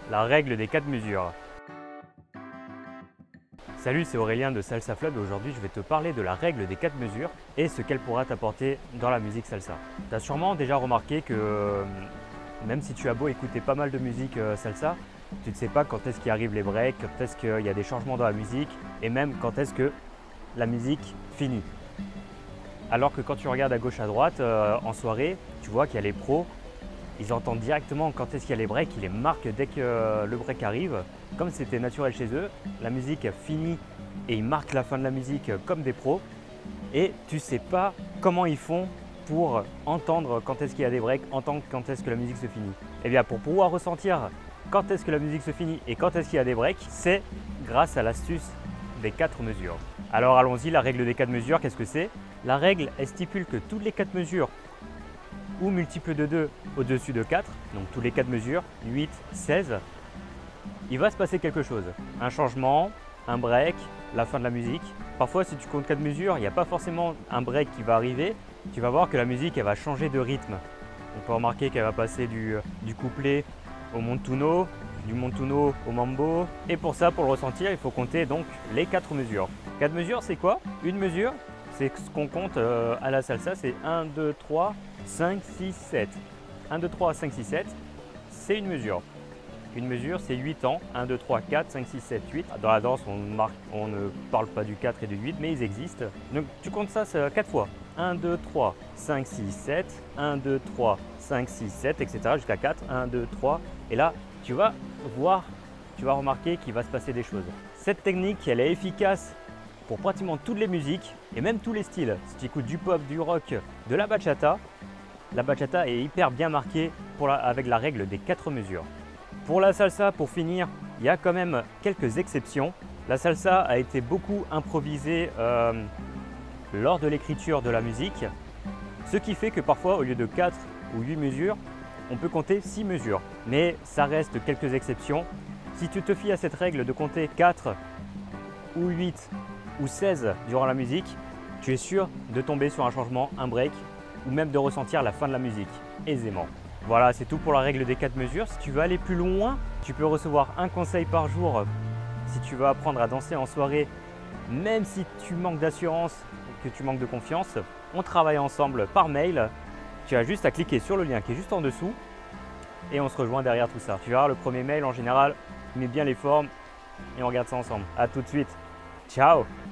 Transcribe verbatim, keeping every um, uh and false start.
la règle des quatre mesures. Salut, c'est Aurélien de Salsa Flub et aujourd'hui je vais te parler de la règle des quatre mesures et ce qu'elle pourra t'apporter dans la musique salsa. Tu as sûrement déjà remarqué que euh, même si tu as beau écouter pas mal de musique euh, salsa, tu ne sais pas quand est-ce qu'il arrive les breaks, quand est-ce qu'il y a des changements dans la musique et même quand est-ce que la musique finit. Alors que quand tu regardes à gauche à droite euh, en soirée, tu vois qu'il y a les pros. Ils entendent directement quand est-ce qu'il y a les breaks, ils les marquent dès que euh, le break arrive. Comme c'était naturel chez eux, la musique finit et ils marquent la fin de la musique comme des pros. Et tu ne sais pas comment ils font pour entendre quand est-ce qu'il y a des breaks, entendre quand est-ce que la musique se finit. Et bien pour pouvoir ressentir quand est-ce que la musique se finit et quand est-ce qu'il y a des breaks, c'est grâce à l'astuce des quatre mesures. Alors allons-y, la règle des quatre mesures, qu'est-ce que c'est? La règle, elle stipule que toutes les quatre mesures ou multiples de deux au-dessus de quatre, donc tous les quatre mesures, huit, seize, il va se passer quelque chose. Un changement, un break, la fin de la musique. Parfois, si tu comptes quatre mesures, il n'y a pas forcément un break qui va arriver. Tu vas voir que la musique elle va changer de rythme. On peut remarquer qu'elle va passer du, du couplet au montuno, du montuno au mambo. Et pour ça, pour le ressentir, il faut compter donc les quatre mesures. quatre mesures, c'est quoi? Une mesure, c'est ce qu'on compte euh, à la salsa, c'est un, deux, trois, cinq, six, sept. un, deux, trois, cinq, six, sept, c'est une mesure. Une mesure, c'est huit temps. un, deux, trois, quatre, cinq, six, sept, huit. Dans la danse, on, marque, on ne parle pas du quatre et du huit, mais ils existent. Donc tu comptes ça quatre fois. un, deux, trois, cinq, six, sept. un, deux, trois, cinq, six, sept, et cetera jusqu'à quatre. un, deux, trois. Et là, tu vas voir, tu vas remarquer qu'il va se passer des choses. Cette technique, elle est efficace pour pratiquement toutes les musiques et même tous les styles. Si tu écoutes du pop, du rock, de la bachata, la bachata est hyper bien marquée pour la, avec la règle des quatre mesures. Pour la salsa, pour finir, il y a quand même quelques exceptions. La salsa a été beaucoup improvisée euh, lors de l'écriture de la musique, ce qui fait que parfois, au lieu de quatre ou huit mesures, on peut compter six mesures. Mais ça reste quelques exceptions. Si tu te fies à cette règle de compter quatre ou huit ou seize durant la musique, tu es sûr de tomber sur un changement, un break ou même de ressentir la fin de la musique aisément. Voilà, c'est tout pour la règle des quatre mesures. Si tu veux aller plus loin, tu peux recevoir un conseil par jour si tu veux apprendre à danser en soirée, même si tu manques d'assurance, que tu manques de confiance. On travaille ensemble par mail. Tu as juste à cliquer sur le lien qui est juste en dessous et on se rejoint derrière tout ça. Tu verras, le premier mail en général met bien les formes et on regarde ça ensemble. À tout de suite. Ciao!